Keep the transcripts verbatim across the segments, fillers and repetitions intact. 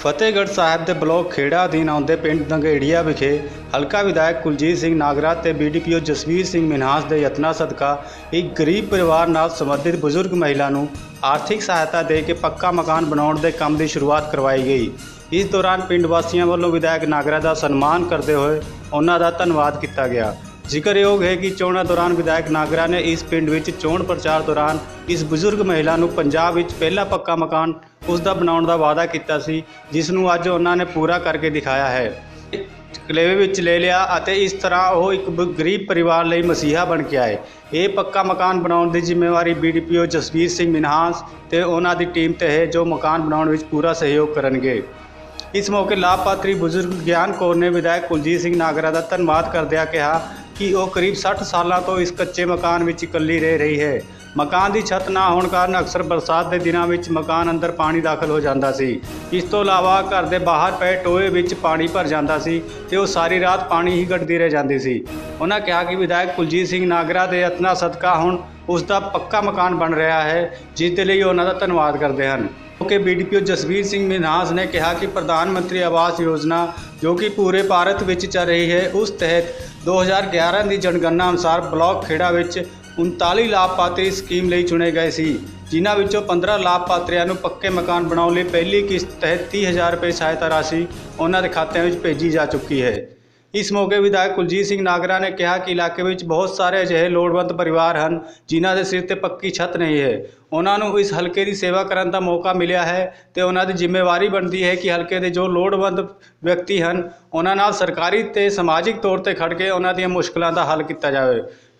ਫਤਿਹਗੜ੍ਹ ਸਾਹਿਬ ਦੇ ਬਲਾਕ ਖੇੜਾ ਅਧੀਨ ਆਉਂਦੇ ਪਿੰਡ ਦੰਗੇੜੀਆ ਵਿਖੇ ਹਲਕਾ ਵਿਧਾਇਕ ਕੁਲਜੀਤ ਸਿੰਘ ਨਾਗਰਾ ਤੇ ਬੀਡੀਪੀਓ ਜਸਵੀਰ ਸਿੰਘ ਮਿਨਹਾਸ ਦੇ ਯਤਨਾਂ ਸਦਕਾ ਇੱਕ ਗਰੀਬ ਪਰਿਵਾਰ ਨਾਲ ਸੰਬੰਧਿਤ ਬਜ਼ੁਰਗ ਮਹਿਲਾ ਨੂੰ ਆਰਥਿਕ ਸਹਾਇਤਾ ਦੇ ਕੇ ਪੱਕਾ ਮਕਾਨ ਬਣਾਉਣ ਦੇ ਕੰਮ ਦੀ ਸ਼ੁਰੂਆਤ ਕਰਵਾਈ ਗਈ। ਇਸ ਦੌਰਾਨ ਪਿੰਡ ਵਾਸੀਆਂ ਵੱਲੋਂ ਵਿਧਾਇਕ ਨਾਗਰਾ ਦਾ ਸਨਮਾਨ ਕਰਦੇ ਹੋਏ ਉਹਨਾਂ ਦਾ ਧੰਨਵਾਦ ਕੀਤਾ ਗਿਆ। ਜ਼ਿਕਰਯੋਗ ਹੈ ਕਿ ਚੋਣਾਂ ਦੌਰਾਨ ਵਿਧਾਇਕ ਨਾਗਰਾ ਨੇ ਇਸ ਪਿੰਡ ਵਿੱਚ ਚੋਣ ਪ੍ਰਚਾਰ ਦੌਰਾਨ ਇਸ ਬਜ਼ੁਰਗ ਮਹਿਲਾ ਨੂੰ ਪੰਜਾਬ ਵਿੱਚ ਪਹਿਲਾ ਪੱਕਾ ਮਕਾਨ ਉਸ ਦਾ ਬਣਾਉਣ ਦਾ ਵਾਅਦਾ ਕੀਤਾ ਸੀ, ਜਿਸ ਨੂੰ ਅੱਜ ਉਹਨਾਂ ਨੇ ਪੂਰਾ ਕਰਕੇ ਦਿਖਾਇਆ ਹੈ। ਕਲੇਵੇ ਵਿੱਚ ਲੈ ਲਿਆ ਅਤੇ ਇਸ ਤਰ੍ਹਾਂ ਉਹ ਇੱਕ ਗਰੀਬ ਪਰਿਵਾਰ ਲਈ ਮਸੀਹਾ ਬਣ ਕੇ ਆਏ। ਇਹ ਪੱਕਾ ਮਕਾਨ ਬਣਾਉਣ ਦੀ ਜ਼ਿੰਮੇਵਾਰੀ ਬੀਡੀਪੀਓ ਜਸਵੀਰ ਸਿੰਘ ਮਿਨਹਾਸ ਤੇ ਉਹਨਾਂ ਦੀ ਟੀਮ ਤੇ ਹੈ, ਜੋ ਮਕਾਨ ਬਣਾਉਣ ਵਿੱਚ ਪੂਰਾ ਸਹਿਯੋਗ ਕਰਨਗੇ। ਇਸ ਮੌਕੇ ਲਾਭਪਾਤਰੀ ਬਜ਼ੁਰਗ ਗਿਆਨ ਕੌਰ ਨੇ ਵਿਧਾਇਕ ਕੁਲਜੀਤ ਸਿੰਘ ਨਾਗਰਾ ਦਾ ਧੰਨਵਾਦ ਕਰਦਿਆਂ ਕਿਹਾ ਕਿ ਉਹ ਕਰੀਬ ਸੱਠ ਸਾਲਾਂ ਤੋਂ ਇਸ ਕੱਚੇ ਮਕਾਨ ਵਿੱਚ ਇਕੱਲੀ ਰਹਿ ਰਹੀ ਹੈ। ਮਕਾਨ ਦੀ ਛੱਤ ਨਾ ਹੋਣ ਕਾਰਨ ਅਕਸਰ ਬਰਸਾਤ ਦੇ ਦਿਨਾਂ ਵਿੱਚ ਮਕਾਨ ਅੰਦਰ ਪਾਣੀ ਦਾਖਲ ਹੋ ਜਾਂਦਾ ਸੀ। ਇਸ ਤੋਂ ਇਲਾਵਾ ਘਰ ਦੇ ਬਾਹਰ ਪਏ ਟੋਏ ਵਿੱਚ ਪਾਣੀ ਭਰ ਜਾਂਦਾ ਸੀ ਤੇ ਉਹ ਸਾਰੀ ਰਾਤ ਪਾਣੀ ਹੀ ਕੱਢਦੀ ਰਹਿ ਜਾਂਦੀ ਸੀ। ਉਹਨਾਂ ਕਿਹਾ ਕਿ ਵਿਧਾਇਕ ਕੁਲਜੀਤ ਸਿੰਘ ਨਾਗਰਾ ਦੇ ਯਤਨਾਂ ਸਦਕਾ ਹੁਣ ਉਸ ਦਾ ਪੱਕਾ ਮਕਾਨ ਬਣ ਰਿਹਾ ਹੈ, ਜਿਸ ਦੇ ਲਈ ਉਹਨਾਂ ਦਾ ਧੰਨਵਾਦ ਕਰਦੇ ਹਨ। ਕਿ ਬੀਡੀਪੀਓ ਜਸਵੀਰ ਸਿੰਘ ਮਿਨਹਾਸ ਨੇ ਕਿਹਾ ਕਿ ਪ੍ਰਧਾਨ ਮੰਤਰੀ ਆਵਾਸ ਯੋਜਨਾ ਜੋ ਕਿ ਪੂਰੇ ਭਾਰਤ ਵਿੱਚ ਚੱਲ ਰਹੀ ਹੈ, ਉਸ ਤਹਿਤ ਦੋ ਹਜ਼ਾਰ ਗਿਆਰਾਂ ਦੀ ਜਨਗਣਨਾ ਅਨੁਸਾਰ ਬਲਾਕ ਖੇੜਾ ਵਿੱਚ ਉਨਤਾਲੀ ਲਾਭਪਾਤਰੀ ਸਕੀਮ ਲਈ ਚੁਣੇ ਗਏ ਸੀ, ਜਿਨ੍ਹਾਂ ਵਿੱਚੋਂ ਪੰਦਰਾਂ ਲਾਭਪਾਤਰੀਆਂ ਨੂੰ ਪੱਕੇ ਮਕਾਨ ਬਣਾਉਣ ਲਈ ਪਹਿਲੀ ਕਿਸ਼ਤ ਤਹਿਤ ਤੀਹ ਹਜ਼ਾਰ ਰੁਪਏ ਸਹਾਇਤਾ ਰਾਸ਼ੀ ਉਹਨਾਂ ਦੇ ਖਾਤਿਆਂ ਵਿੱਚ ਭੇਜੀ ਜਾ ਚੁੱਕੀ ਹੈ। ਇਸ ਮੌਕੇ ਵਿਧਾਇਕ ਕੁਲਜੀਤ ਸਿੰਘ ਨਾਗਰਾ ਨੇ ਕਿਹਾ ਕਿ ਇਲਾਕੇ ਵਿੱਚ ਬਹੁਤ ਸਾਰੇ ਅਜਿਹੇ ਲੋੜਵੰਦ ਪਰਿਵਾਰ ਹਨ ਜਿਨ੍ਹਾਂ ਦੇ ਸਿਰ ਤੇ ਪੱਕੀ ਛੱਤ ਨਹੀਂ ਹੈ। ਉਹਨਾਂ ਨੂੰ ਇਸ ਹਲਕੇ ਦੀ ਸੇਵਾ ਕਰਨ ਦਾ ਮੌਕਾ ਮਿਲਿਆ ਹੈ ਤੇ ਉਹਨਾਂ ਦੀ ਜ਼ਿੰਮੇਵਾਰੀ ਬਣਦੀ ਹੈ ਕਿ ਹਲਕੇ ਦੇ ਜੋ ਲੋੜਵੰਦ ਵਿਅਕਤੀ ਹਨ ਉਹਨਾਂ ਨਾਲ ਸਰਕਾਰੀ ਤੇ ਸਮਾਜਿਕ ਤੌਰ ਤੇ ਖੜ ਕੇ ਉਹਨਾਂ ਦੀਆਂ ਮੁਸ਼ਕਲਾਂ ਦਾ ਹੱਲ ਕੀਤਾ ਜਾਵੇ।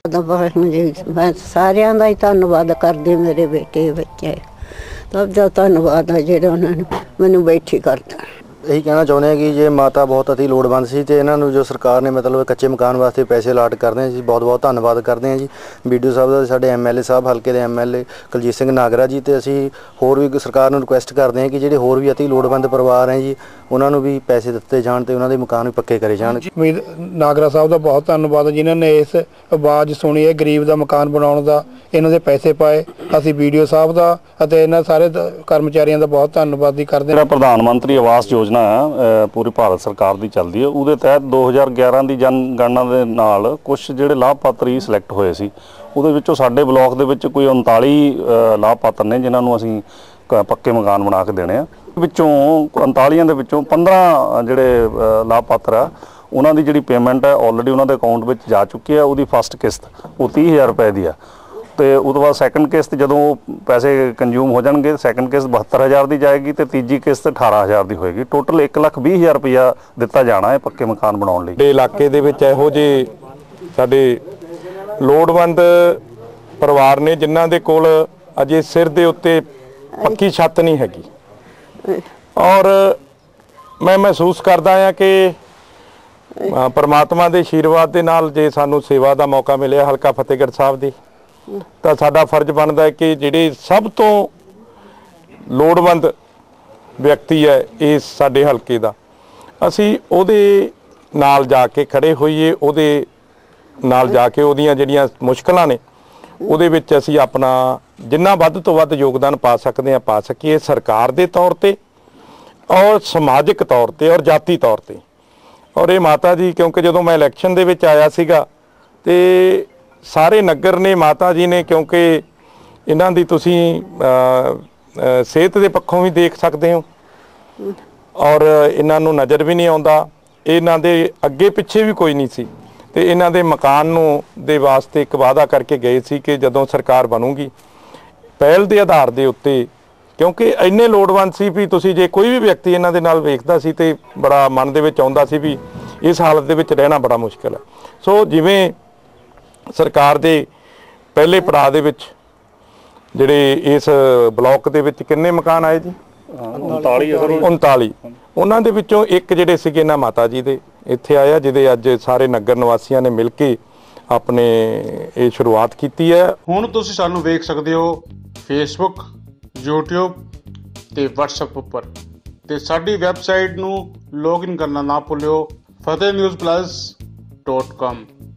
मैं सारिਆਂ ਦਾ ਹੀ ਧੰਨਵਾਦ ਕਰਦੀ, ਮੇਰੇ ਬੇਟੇ ਬੱਚੇ ਸਭ ਦਾ ਧੰਨਵਾਦ ਹੈ ਜਿਹੜੇ ਉਹਨਾਂ ਨੇ ਮੈਨੂੰ ਬੈਠੀ ਕਰਤਾ। यही कहना चाहते हैं कि ये माता बहुत अति लोड़वंद सी ते इन्हों जो सरकार ने मतलब कच्चे मकान वास्ते पैसे अलाट करते हैं जी, बहुत बहुत धन्नवाद करते हैं जी बीडीओ साहब का, साडे एम एल ए साहब हल्के के M L A Kuljeet Singh Nagra ji. तो असी होर भी सरकार नूं रिक्वेस्ट करते हैं कि ਜਿਹੜੇ होर भी अति लोड़वंद परिवार हैं जी उन्होंने भी पैसे दिते जाण ते उन्हों दे मकान भी पक्के करे जाण। नागरा साहब का बहुत धन्नवाद जिन्होंने इस आवाज़ सुनी है गरीब का मकान बनाने का, इन्हों के पैसे पाए। असी बीडीओ साहब का ਅਤੇ ਇਹਨਾਂ ਸਾਰੇ ਕਰਮਚਾਰੀਆਂ ਦਾ ਬਹੁਤ ਧੰਨਵਾਦ ਹੀ ਕਰਦੇ। ਜਿਹੜਾ ਪ੍ਰਧਾਨ ਮੰਤਰੀ ਆਵਾਸ ਯੋਜਨਾ ਹੈ ਪੂਰੀ ਭਾਰਤ ਸਰਕਾਰ ਦੀ ਚੱਲਦੀ ਹੈ, ਉਹਦੇ ਤਹਿਤ ਦੋ ਹਜ਼ਾਰ ਗਿਆਰਾਂ ਦੀ ਜਨਗਣਨਾ ਦੇ ਨਾਲ ਕੁਝ ਜਿਹੜੇ ਲਾਭਪਾਤਰੀ ਸਿਲੈਕਟ ਹੋਏ ਸੀ, ਉਹਦੇ ਵਿੱਚੋਂ ਸਾਡੇ ਬਲਾਕ ਦੇ ਵਿੱਚ ਕੋਈ ਉਨਤਾਲੀ ਲਾਭਪਾਤਰ ਨੇ ਜਿਨ੍ਹਾਂ ਨੂੰ ਅਸੀਂ ਪੱਕੇ ਮਕਾਨ ਬਣਾ ਕੇ ਦੇਣੇ ਆ। ਵਿੱਚੋਂ ਉਨਤਾਲੀਆਂ ਦੇ ਵਿੱਚੋਂ ਪੰਦਰਾਂ ਜਿਹੜੇ ਲਾਭਪਾਤਰ ਆ ਉਹਨਾਂ ਦੀ ਜਿਹੜੀ ਪੇਮੈਂਟ ਹੈ ਆਲਰੇਡੀ ਉਹਨਾਂ ਦੇ ਅਕਾਊਂਟ ਵਿੱਚ ਜਾ ਚੁੱਕੀ ਹੈ। ਉਹਦੀ ਫਸਟ ਕਿਸ਼ਤ ਉਹ ਤੀਹ ਹਜ਼ਾਰ ਰੁਪਏ ਦੀ ਆ ਤੇ ਉਹ ਤੋਂ ਬਾਅਦ ਸੈਕੰਡ ਕਿਸ਼ਤ ਜਦੋਂ ਪੈਸੇ ਕੰਜ਼ਿਊਮ ਹੋ ਜਾਣਗੇ ਸੈਕੰਡ ਕਿਸ਼ਤ ਬਹੱਤਰ ਹਜ਼ਾਰ ਦੀ ਜਾਏਗੀ ਤੇ ਤੀਜੀ ਕਿਸ਼ਤ ਅਠਾਰਾਂ ਹਜ਼ਾਰ ਦੀ ਹੋਏਗੀ। ਟੋਟਲ ਇੱਕ ਲੱਖ ਵੀਹ ਹਜ਼ਾਰ ਰੁਪਇਆ ਦਿੱਤਾ ਜਾਣਾ ਹੈ ਪੱਕੇ ਮਕਾਨ ਬਣਾਉਣ ਲਈ। ਇਲਾਕੇ ਦੇ ਵਿੱਚ ਇਹੋ ਜਿਹੇ ਸਾਡੇ ਲੋੜਵੰਦ ਪਰਿਵਾਰ ਨੇ ਜਿਨ੍ਹਾਂ ਦੇ ਕੋਲ ਅਜੇ ਸਿਰ ਦੇ ਉੱਤੇ ਪੱਕੀ ਛੱਤ ਨਹੀਂ ਹੈਗੀ, ਔਰ ਮੈਂ ਮਹਿਸੂਸ ਕਰਦਾ ਹਾਂ ਕਿ ਪਰਮਾਤਮਾ ਦੇ ਆਸ਼ੀਰਵਾਦ ਦੇ ਨਾਲ ਜੇ ਸਾਨੂੰ ਸੇਵਾ ਦਾ ਮੌਕਾ ਮਿਲਿਆ ਹਲਕਾ ਫਤਿਹਗੜ੍ਹ ਸਾਹਿਬ ਦੀ, ਤਾਂ ਸਾਡਾ ਫਰਜ਼ ਬਣਦਾ ਹੈ ਕਿ ਜਿਹੜੇ ਸਭ ਤੋਂ ਲੋੜਵੰਦ ਵਿਅਕਤੀ ਹੈ ਇਸ ਸਾਡੇ ਹਲਕੇ ਦਾ, ਅਸੀਂ ਉਹਦੇ ਨਾਲ ਜਾ ਕੇ ਖੜੇ ਹੋਈਏ, ਉਹਦੇ ਨਾਲ ਜਾ ਕੇ ਉਹਦੀਆਂ ਜਿਹੜੀਆਂ ਮੁਸ਼ਕਲਾਂ ਨੇ ਉਹਦੇ ਵਿੱਚ ਅਸੀਂ ਆਪਣਾ ਜਿੰਨਾ ਵੱਧ ਤੋਂ ਵੱਧ ਯੋਗਦਾਨ ਪਾ ਸਕਦੇ ਹਾਂ ਪਾ ਸਕੀਏ, ਸਰਕਾਰ ਦੇ ਤੌਰ ਤੇ ਔਰ ਸਮਾਜਿਕ ਤੌਰ ਤੇ ਔਰ ਜਾਤੀ ਤੌਰ ਤੇ। ਔਰ ਇਹ ਮਾਤਾ ਜੀ ਕਿਉਂਕਿ ਜਦੋਂ ਮੈਂ ਇਲੈਕਸ਼ਨ ਦੇ ਵਿੱਚ ਆਇਆ ਸੀਗਾ ਤੇ ਸਾਰੇ ਨਗਰ ਨੇ ਮਾਤਾ ਜੀ ਨੇ, ਕਿਉਂਕਿ ਇਹਨਾਂ ਦੀ ਤੁਸੀਂ ਸਿਹਤ ਦੇ ਪੱਖੋਂ ਵੀ ਦੇਖ ਸਕਦੇ ਹੋ ਔਰ ਇਹਨਾਂ ਨੂੰ ਨਜ਼ਰ ਵੀ ਨਹੀਂ ਆਉਂਦਾ, ਇਹਨਾਂ ਦੇ ਅੱਗੇ ਪਿੱਛੇ ਵੀ ਕੋਈ ਨਹੀਂ ਸੀ ਤੇ ਇਹਨਾਂ ਦੇ ਮਕਾਨ ਨੂੰ ਦੇ ਵਾਸਤੇ ਇੱਕ ਵਾਅਦਾ ਕਰਕੇ ਗਏ ਸੀ ਕਿ ਜਦੋਂ ਸਰਕਾਰ ਬਣੂਗੀ ਪਹਿਲ ਦੇ ਆਧਾਰ ਦੇ ਉੱਤੇ, ਕਿਉਂਕਿ ਇੰਨੇ ਲੋੜਵੰਦ ਸੀ ਵੀ ਤੁਸੀਂ ਜੇ ਕੋਈ ਵੀ ਵਿਅਕਤੀ ਇਹਨਾਂ ਦੇ ਨਾਲ ਵੇਖਦਾ ਸੀ ਤੇ ਬੜਾ ਮਨ ਦੇ ਵਿੱਚ ਆਉਂਦਾ ਸੀ ਵੀ ਇਸ ਹਾਲਤ ਦੇ ਵਿੱਚ ਰਹਿਣਾ ਬੜਾ ਮੁਸ਼ਕਿਲ ਹੈ। ਸੋ ਜਿਵੇਂ ਸਰਕਾਰ ਦੇ ਪਹਿਲੇ ਪੜਾਅ ਦੇ ਵਿੱਚ ਜਿਹੜੇ ਇਸ ਬਲਾਕ ਦੇ ਵਿੱਚ ਕਿੰਨੇ ਮਕਾਨ ਆਏ ਜੀ? ਉਨਤਾਲੀ ਉਨਤਾਲੀ ਉਹਨਾਂ ਦੇ ਵਿੱਚੋਂ ਇੱਕ ਜਿਹੜੇ ਸੀਗੇ ਇਹਨਾਂ ਮਾਤਾ ਜੀ ਦੇ ਇੱਥੇ ਆਇਆ, ਜਿਹਦੇ ਅੱਜ ਸਾਰੇ ਨਗਰ ਨਿਵਾਸੀਆਂ ਨੇ ਮਿਲ ਕੇ ਆਪਣੇ ਇਹ ਸ਼ੁਰੂਆਤ ਕੀਤੀ ਹੈ। ਹੁਣ ਤੁਸੀਂ ਸਾਨੂੰ ਵੇਖ ਸਕਦੇ ਹੋ ਫੇਸਬੁੱਕ, YouTube ਤੇ WhatsApp ਉੱਪਰ, ਤੇ ਸਾਡੀ ਵੈਬਸਾਈਟ ਨੂੰ ਲੌਗਇਨ ਕਰਨਾ ਨਾ ਭੁੱਲਿਓ ਫਤਿਹ ਨਿਊਜ਼ ਪਲੱਸ ਡੋਟ ਕੌਮ।